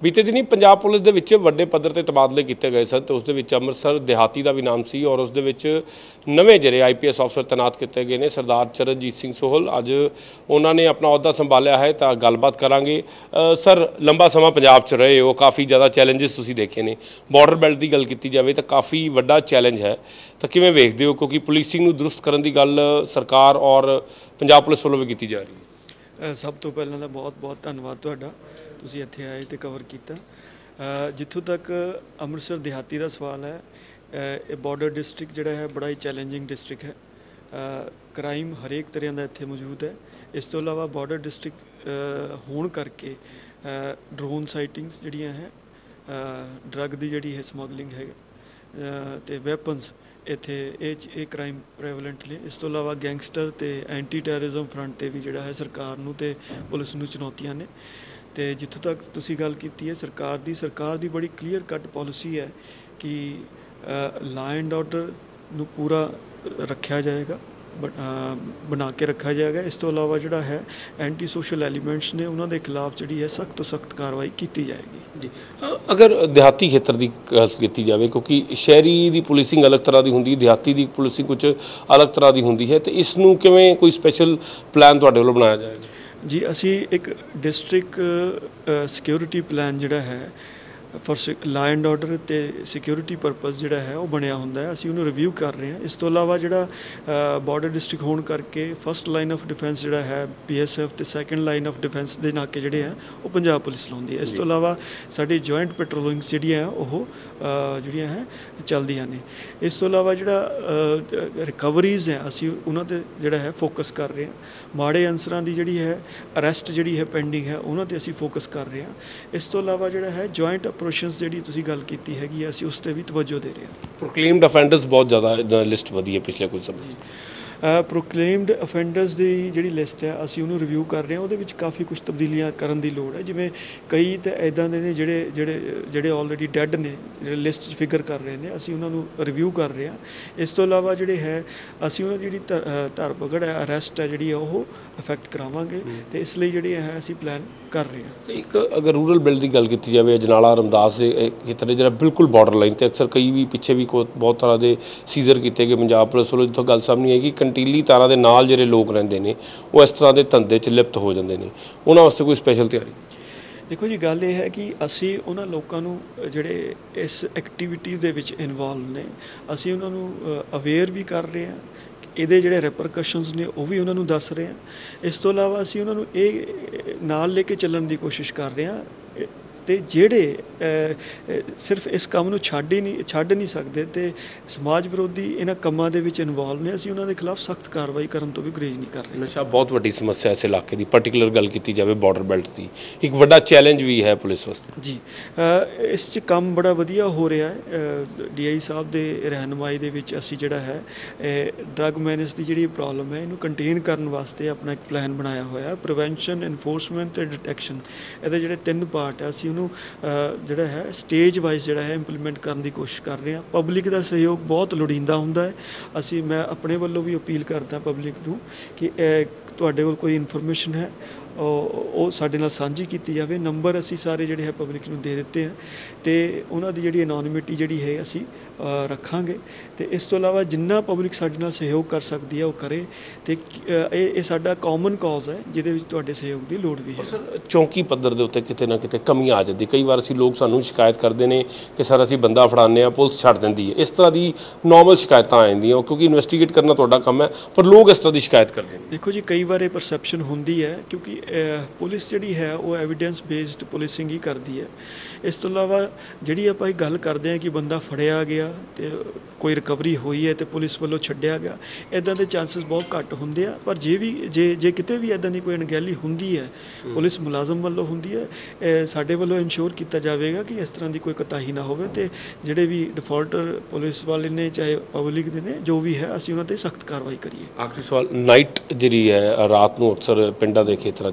बीते दिनी पंजाब पुलिस दे विच वड्डे पद्धर ते तबादले किए गए सन तो उस दे विच अमृतसर देहाती का भी नाम सी और उस दे विच नवे ਜਿਹੜੇ IPS अफसर तैनात किए गए ने सरदार चरणजीत सिंह सोहल अज उन्होंने अपना अहुदा संभालिया है तो गलबात करांगे। सर लंबा समा पंजाब च रहे हो काफ़ी ज़्यादा चैलेंजिस तुसीं देखे ने बॉर्डर बेल्ट की गल की जाए तो काफ़ी वड्डा चैलेंज है तो किवें वेखदे हो क्योंकि पुलिसिंग नूं दुरुस्त करन दी गल सरकार और पंजाब पुलिस वालों भी की जा रही है। सब तो पहले तो बहुत बहुत धन्यवाद तुहाडा तुसीं इत्थे आए तो कवर किया। जिथों तक अमृतसर देहाती का सवाल है ये बॉर्डर डिस्ट्रिक्ट जिहड़ा है बड़ा ही चैलेंजिंग डिस्ट्रिक्ट है। क्राइम हरेक तरह का इत्थे मौजूद है। इस तो इलावा बॉर्डर डिस्ट्रिक्ट होने करके ड्रोन साइटिंग्स जिहड़ियां है ड्रग की जिहड़ी है स्मगलिंग है तो वैपन्स इत्थे ये क्राइम प्रेवलेंट ने। इस तो इलावा गैंगस्टर ते एंटी टैररिज्म फ्रंट ते भी जिहड़ा है सरकार नूं ते पुलिस नूं चुनौतियां ने। तो जिथों तक तुसीं गल कीती है सरकार दी बड़ी क्लीयर कट पॉलिसी है कि लॉ एंड ऑर्डर नूं पूरा रखा जाएगा बना के रखा जाएगा। इस तो इलावा जिहड़ा है एंटी सोशल एलीमेंट्स ने उन्हां दे खिलाफ जिहड़ी है सख्त तो सख्त कार्रवाई की जाएगी जी। अगर देहाती खेत्र की गल की जाए क्योंकि शहरी की पुलिसिंग अलग तरह की होंगी देहाती की पुलिसिंग कुछ अलग तरह की होंगी है तो इसनूं किवें कोई स्पैशल प्लान तुहाडे वल्लों बनाया जाएगा जी। असी एक डिस्ट्रिक्ट सिक्योरिटी प्लान जिहड़ा है फॉर लॉ एंड ऑर्डर ते सिक्योरिटी परपज़ जिहड़ा है वो बनया हुंदा है असी उन्हें रिव्यू कर रहे हैं। इस तो इलावा जिहड़ा बॉर्डर डिस्ट्रिक्ट होने करके फस्ट लाइन ऑफ डिफेंस जिहड़ा है BSF ते सैकेंड लाइन ऑफ डिफेंस दे नाके जिहड़े हैं वो पंजाब पुलिस लाउंदी है। इस तो इलावा साडी जॉइंट पेट्रोलिंग्स जिहड़ियां वो जिहड़ियां हैं चलदियां ने। इस तो इलावा जिहड़ा रिकवरीज है असी उन्हां ते जिहड़ा है फोकस कर रहे हैं। माड़े अंसरां दी जिहड़ी है अरेस्ट जिहड़ी है पेंडिंग है उन्हां ते असी फोकस कर रहे हैं। इस तो इलावा जिहड़ा है जॉइंट अपरेशनस जिहड़ी तुसीं गल कीती हैगी असी उस ते भी तवज्जो दे रहे हैं। प्रोक्लेम्ड अफेंडर्स बहुत ज़्यादा लिस्ट वधी है पिछले कुछ समय। प्रोक्लेम्ड अफेंडर्स की जिहड़ी लिस्ट है असी उन्होंने रिव्यू कर रहे हैं। उहदे विच काफ़ी कुछ तब्दीलियां करन दी लोड़ है जिवें कई तो इदां दे ने जिहड़े ऑलरेडी डैड ने जिहड़े लिस्ट फिगर कर रहे हैं असी उन्होंने रिव्यू कर रहे हैं। इस तो इलावा जिहड़े है असी उन्होंने जिहड़ी धरपकड़ है अरेस्ट है जिहड़ी वो इफैक्ट करावांगे तो इसलिए जिहड़ी है असी प्लान कर रहे हैं। एक अगर रूरल बेल्ट की गल की जाए अजनाला रमदास के खेतर जिहड़ा बिल्कुल बॉर्डर लाइन तो अक्सर कई भी पिछे भी बहुत तरह के सीजर किए गए पंजाब पुलिस वालों जितों गल सामने आई कि कंटीली तारां दे नाल जिहड़े लोग रहिंदे ने वो इस तरह के धंधे च लिप्त हो जाते हैं उन्हां वास्ते कोई स्पैशल तैयारी? देखो जी गल यह है कि असी उन्हां लोकां नूं जिहड़े इस एक्टिविटी दे विच इनवॉल्व ने असी उन्हां नूं अवेयर भी कर रहे हैं। ਇਹਦੇ ਜਿਹੜੇ ਰਿਪਰਕਸ਼ਨਸ ਨੇ ਉਹ ਵੀ ਉਹਨਾਂ ਨੂੰ ਦੱਸ ਰਹੇ ਹਾਂ। ਇਸ ਤੋਂ ਇਲਾਵਾ ਅਸੀਂ ਉਹਨਾਂ ਨੂੰ ਇਹ ਨਾਲ ਲੈ ਕੇ ਚੱਲਣ ਦੀ ਕੋਸ਼ਿਸ਼ ਕਰ ਰਹੇ ਹਾਂ ਤੇ ਜਿਹੜੇ ਸਿਰਫ ਇਸ ਕੰਮ ਨੂੰ ਛੱਡ ਨਹੀਂ ਸਕਦੇ ਤੇ ਸਮਾਜ ਵਿਰੋਧੀ ਇਹਨਾਂ ਕੰਮਾਂ ਦੇ ਵਿੱਚ ਇਨਵੋਲਵ ਨੇ ਅਸੀਂ ਉਹਨਾਂ ਦੇ ਖਿਲਾਫ ਸਖਤ ਕਾਰਵਾਈ ਕਰਨ ਤੋਂ ਵੀ ਗੁਰੇਜ਼ ਨਹੀਂ ਕਰ ਰਹੇ। ਨਸ਼ਾ ਬਹੁਤ ਵੱਡੀ ਸਮੱਸਿਆ ਇਸ ਇਲਾਕੇ ਦੀ ਪਾਰਟਿਕੂਲਰ ਗੱਲ ਕੀਤੀ ਜਾਵੇ ਬਾਰਡਰ ਬੈਲਟ ਦੀ ਇੱਕ ਵੱਡਾ ਚੈਲੰਜ ਵੀ ਹੈ ਪੁਲਿਸ ਵਾਸਤੇ ਜੀ। ਇਸ 'ਚ ਕੰਮ ਬੜਾ ਵਧੀਆ ਹੋ ਰਿਹਾ ਹੈ। DI ਸਾਹਿਬ ਦੇ ਰਹਿਨੁਮਾਈ ਦੇ ਵਿੱਚ ਅਸੀਂ ਜਿਹੜਾ ਹੈ ਡਰੱਗ ਮੈਨੇਜ ਦੀ ਜਿਹੜੀ ਪ੍ਰੋਬਲਮ ਹੈ ਇਹਨੂੰ ਕੰਟੇਨ ਕਰਨ ਵਾਸਤੇ ਆਪਣਾ ਇੱਕ ਪਲਾਨ ਬਣਾਇਆ ਹੋਇਆ ਪ੍ਰੀਵੈਂਸ਼ਨ ਇਨਫੋਰਸਮੈਂਟ ਤੇ ਡਿਟੈਕਸ਼ਨ। ਇਹਦੇ ਜਿਹੜੇ 3 ਪਾਰਟ ਹੈ ਅਸੀਂ ਉਹਨੂੰ ਜਿਹੜਾ ਹੈ ਸਟੇਜ ਵਾਈਜ਼ ਜਿਹੜਾ ਹੈ ਇੰਪਲੀਮੈਂਟ ਕਰਨ ਦੀ ਕੋਸ਼ਿਸ਼ ਕਰ ਰਹੇ ਹਾਂ। ਪਬਲਿਕ ਦਾ ਸਹਿਯੋਗ ਬਹੁਤ ਲੋੜੀਂਦਾ ਹੁੰਦਾ ਹੈ। ਮੈਂ ਆਪਣੇ ਵੱਲੋਂ ਵੀ ਅਪੀਲ ਕਰਦਾ ਪਬਲਿਕ ਨੂੰ ਕਿ ਤੁਹਾਡੇ ਕੋਲ ਕੋਈ ਇਨਫੋਰਮੇਸ਼ਨ ਹੈ ਉਹ ਸਾਡੇ ਨਾਲ ਸਾਂਝੀ ਕੀਤੀ ਜਾਵੇ। ਨੰਬਰ ਅਸੀਂ ਸਾਰੇ ਜਿਹੜੇ ਹੈ ਪਬਲਿਕ ਨੂੰ ਦੇ ਦਿੱਤੇ ਆ ਤੇ ਉਹਨਾਂ ਦੀ ਜਿਹੜੀ ਅਨੋਨਿਮਿਟੀ ਜਿਹੜੀ ਹੈ ਅਸੀਂ ਰੱਖਾਂਗੇ ਤੇ ਇਸ ਤੋਂ ਇਲਾਵਾ ਜਿੰਨਾ ਪਬਲਿਕ ਸਾਡੇ ਨਾਲ ਸਹਿਯੋਗ ਕਰ ਸਕਦੀ ਹੈ ਉਹ ਕਰੇ ਤੇ ਇਹ ਸਾਡਾ ਕਾਮਨ ਕਾਜ਼ ਹੈ ਜਿਹਦੇ ਵਿੱਚ ਤੁਹਾਡੇ ਸਹਿਯੋਗ ਦੀ ਲੋੜ ਵੀ ਹੈ। ਸਰ ਚੌਂਕੀ ਪੱਧਰ ਦੇ ਉੱਤੇ ਕਿਤੇ ਨਾ ਕਿਤੇ ਕਮੀ ਆ ਜਾਂਦੀ ਕਈ ਵਾਰ ਅਸੀਂ ਲੋਕ ਸਾਨੂੰ ਸ਼ਿਕਾਇਤ ਕਰਦੇ ਨੇ ਕਿ ਸਰ ਅਸੀਂ ਬੰਦਾ ਫੜਾਉਂਦੇ ਹਾਂ ਪੁਲਿਸ ਛੱਡ ਦਿੰਦੀ ਹੈ ਇਸ ਤਰ੍ਹਾਂ ਦੀ ਨੋਰਮਲ ਸ਼ਿਕਾਇਤਾਂ ਆ ਜਾਂਦੀਆਂ ਕਿਉਂਕਿ ਇਨਵੈਸਟੀਗੇਟ ਕਰਨਾ ਤੁਹਾਡਾ ਕੰਮ ਹੈ ਪਰ ਲੋਕ ਇਸ ਤਰ੍ਹਾਂ ਦੀ ਸ਼ਿਕਾਇਤ ਕਰਦੇ ਨੇ। ਦੇਖੋ ਜੀ ਕਈ ਵਾਰ ਇਹ ਪਰਸੈਪਸ਼ਨ ਹੁੰਦੀ ਹੈ ਕਿਉਂਕਿ ਪੁਲਿਸ ਜਿਹੜੀ ਹੈ ਉਹ ਐਵੀਡੈਂਸ ਬੇਸਡ ਪੁਲਿਸਿੰਗ ਹੀ ਕਰਦੀ ਹੈ। ਇਸ ਤੋਂ ਇਲਾਵਾ ਜਿਹੜੀ ਆਪਾਂ ਇਹ ਗੱਲ ਕਰਦੇ ਹਾਂ ਕਿ ਬੰਦਾ ਫੜਿਆ ਗਿਆ ਤੇ ਕੋਈ ਰਿਕਵਰੀ ਹੋਈ ਹੈ ਤੇ ਪੁਲਿਸ ਵੱਲੋਂ ਛੱਡਿਆ ਗਿਆ ਇੱਦਾਂ ਦੇ ਚਾਂਸਸ ਬਹੁਤ ਘੱਟ ਹੁੰਦੇ ਆ। ਪਰ ਜੇ ਕਿਤੇ ਵੀ ਇੱਦਾਂ ਦੀ ਕੋਈ ਅਣਗਹਿਲੀ ਹੁੰਦੀ ਹੈ ਪੁਲਿਸ ਮੁਲਾਜ਼ਮ ਵੱਲੋਂ ਹੁੰਦੀ ਹੈ ਸਾਡੇ ਵੱਲੋਂ ਇਨਸ਼ੋਰ ਕੀਤਾ ਜਾਵੇਗਾ ਕਿ ਇਸ ਤਰ੍ਹਾਂ ਦੀ ਕੋਈ ਕੋਤਾਹੀ ਨਾ ਹੋਵੇ ਤੇ ਜਿਹੜੇ ਵੀ ਡਿਫਾਲਟਰ ਪੁਲਿਸ ਵਾਲੇ ਨੇ ਚਾਹੇ ਪਬਲਿਕ ਦੇ ਨੇ ਜੋ ਵੀ ਹੈ ਅਸੀਂ ਉਹਨਾਂ 'ਤੇ ਸਖਤ ਕਾਰਵਾਈ ਕਰੀਏ। ਆਖਰੀ ਸਵਾਲ ਨਾਈਟ ਜਿਹੜੀ ਹੈ ਰਾਤ ਨੂੰ ਅਕਸਰ ਪਿੰਡਾਂ ਦੇ ਖੇਤਰਾਂ 'ਚ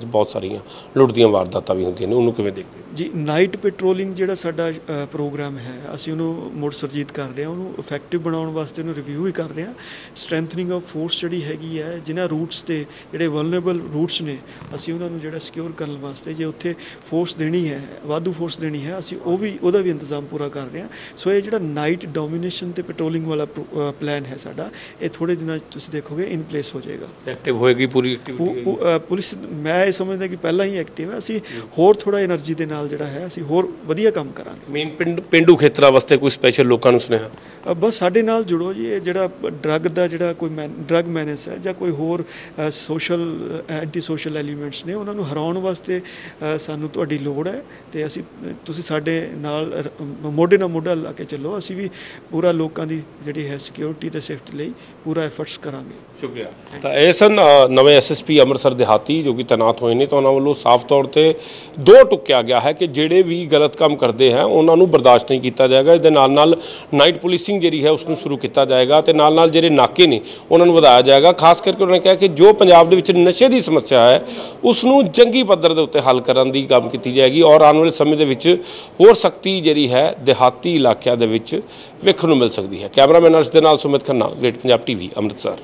ਵਿੱਚ ਬਹੁਤ ਸਾਰੀਆਂ ਲੁੱਟ ਦੀਆਂ ਵਾਰਦਾਤਾਂ ਵੀ ਹੁੰਦੀਆਂ ਨੇ, ਉਹਨੂੰ ਕਿਵੇਂ ਦੇਖਦੇ ਹੋ? ਜੀ ਨਾਈਟ ਪੈਟਰੋਲਿੰਗ ਜਿਹੜਾ ਸਾਡਾ ਪ੍ਰੋਗਰਾਮ ਹੈ, ਅਸੀਂ ਉਹਨੂੰ ਮੁੜ ਸੁਰਜੀਤ ਕਰ ਰਹੇ ਹਾਂ, ਉਹਨੂੰ ਇਫੈਕਟਿਵ ਬਣਾਉਣ ਵਾਸਤੇ ਉਹਨੂੰ ਰਿਵਿਊ ਹੀ ਕਰ ਰਹੇ ਹਾਂ। ਸਟਰੈਂਥਨਿੰਗ ਆਫ ਫੋਰਸ ਜਿਹੜੀ ਹੈਗੀ ਹੈ, ਜਿਨ੍ਹਾਂ ਰੂਟਸ ਤੇ ਜਿਹੜੇ ਵਲਨਰੇਬਲ ਰੂਟਸ ਨੇ, ਅਸੀਂ ਉਹਨਾਂ ਨੂੰ ਜਿਹੜਾ ਸਿਕਿਉਰ ਕਰਨ ਵਾਸਤੇ ਜੇ ਉੱਥੇ ਫੋਰਸ ਦੇਣੀ ਹੈ, ਵਾਧੂ ਫੋਰਸ ਦੇਣੀ ਹੈ, ਅਸੀਂ ਉਹਦਾ ਵੀ ਇੰਤਜ਼ਾਮ ਪੂਰਾ ਕਰ ਰਹੇ ਹਾਂ। ਸੋ ਇਹ ਜਿਹੜਾ ਨਾਈਟ ਡੋਮੀਨੇਸ਼ਨ ਤੇ ਪੈਟਰੋਲਿੰਗ ਵਾਲਾ ਪਲਾਨ ਹੈ ਸਾਡਾ, ਇਹ ਥੋੜ੍ਹੇ ਦਿਨਾਂ 'ਚ ਤੁਸੀਂ ਦੇਖੋਗੇ ਇਨ ਪਲੇਸ ਹੋ ਜਾਏਗਾ। ਐਕਟਿਵ ਹੋਏਗੀ ਪੂਰੀ ਐਕਟੀਵਿਟੀ? ਪੁਲਿਸ ਮੈਂ ਇਹ ਸਮਝਦਾ ਕਿ ਪਹਿਲਾਂ ਹੀ ਐਕਟਿਵ ਹੈ। ਅਸੀਂ ਹੋਰ ਥੋੜ੍ਹਾ ਐਨਰਜੀ ਦੇ ਨਾਲ ਜਿਹੜਾ ਹੈ ਅਸੀਂ ਹੋਰ ਵਧੀਆ ਕੰਮ ਕਰਾਂਗੇ। ਮੇਨ ਪੇਂਡੂ ਖੇਤਰਾਂ ਵਾਸਤੇ ਕੋਈ ਸਪੈਸ਼ਲ ਲੋਕਾਂ ਨੂੰ ਸੁਨੇਹਾ? ਬਸ ਸਾਡੇ ਨਾਲ ਜੁੜੋ ਜੀ। ਇਹ ਜਿਹੜਾ ਡਰੱਗ ਦਾ ਜਿਹੜਾ ਕੋਈ ਡਰੱਗ ਮੈਨੇਸ ਹੈ ਜਾਂ ਕੋਈ ਹੋਰ ਸੋਸ਼ਲ ਐਂਟੀ ਸੋਸ਼ਲ ਐਲੀਮੈਂਟਸ ਨੇ, ਉਹਨਾਂ ਨੂੰ ਹਰਾਉਣ ਵਾਸਤੇ ਸਾਨੂੰ ਤੁਹਾਡੀ ਲੋੜ ਹੈ ਤੇ ਤੁਸੀਂ ਸਾਡੇ ਨਾਲ ਮੋਢੇ ਨਾਲ ਮੋਢਾ ਲਾ ਕੇ ਚੱਲੋ। ਅਸੀਂ ਵੀ ਪੂਰਾ ਲੋਕਾਂ ਦੀ ਜਿਹੜੀ ਹੈ ਸਿਕਿਉਰਿਟੀ ਤੇ ਸੇਫਟੀ ਲਈ ਪੂਰਾ ਐਫਰਟਸ ਕਰਾਂਗੇ। ਸ਼ੁਕਰੀਆ। ਤਾਂ ਇਹ ਸਨ ਨਵੇਂ ਐਸਐਸਪੀ ਅੰਮ੍ਰਿਤਸਰ ਦਿਹਾਤੀ ਜੋ ਕਿ ਤੈਨਾਤ ਹੋਏ ਨੇ, ਤਾਂ ਉਹਨਾਂ ਵੱਲੋਂ ਸਾਫ਼ ਤੌਰ 'ਤੇ ਦੋ ਟੁੱਕਿਆ ਗਿਆ ਹੈ ਕਿ ਜਿਹੜੇ ਵੀ ਗਲਤ ਕੰਮ ਕਰਦੇ ਹੈ ਉਹਨਾਂ ਨੂੰ ਬਰਦਾਸ਼ਤ ਨਹੀਂ ਕੀਤਾ ਜਾਏਗਾ। ਇਹਦੇ ਨਾਲ ਨਾਲ ਨਾਈਟ ਪੁਲਿਸਿੰਗ ਜਿਹੜੀ ਹੈ ਉਸ ਨੂੰ ਸ਼ੁਰੂ ਕੀਤਾ ਜਾਏਗਾ ਤੇ ਨਾਲ ਨਾਲ ਜਿਹੜੇ ਨਾਕੇ ਨੇ ਉਹਨਾਂ ਨੂੰ ਵਧਾਇਆ ਜਾਏਗਾ। ਖਾਸ ਕਰਕੇ ਉਹਨਾਂ ਨੇ ਕਿਹਾ ਕਿ ਜੋ ਪੰਜਾਬ ਦੇ ਵਿੱਚ ਨਸ਼ੇ ਦੀ ਸਮੱਸਿਆ ਹੈ ਉਸ ਨੂੰ ਜੰਗੀ ਪੱਧਰ ਦੇ ਉੱਤੇ ਹੱਲ ਕਰਨ ਦੀ ਕੰਮ ਕੀਤੀ ਜਾਏਗੀ ਔਰ ਆਉਣ ਵਾਲੇ ਸਮੇਂ ਦੇ ਵਿੱਚ ਹੋਰ ਸਖਤੀ ਜਿਹੜੀ ਹੈ ਦਿਹਾਤੀ ਇਲਾਕਿਆਂ ਦੇ ਵਿੱਚ ਵੇਖਣ ਨੂੰ ਮਿਲ ਸਕਦੀ ਹੈ। ਕੈਮਰਾਮੈਨ ਅਰਸ਼ ਦੇ ਨਾਲ ਸੁਮਿਤ ਖੰਨਾ, ਗ੍ਰੇਟ ਪੰਜਾਬ ਟੀਵੀ, ਅੰਮ੍ਰਿਤਸਰ।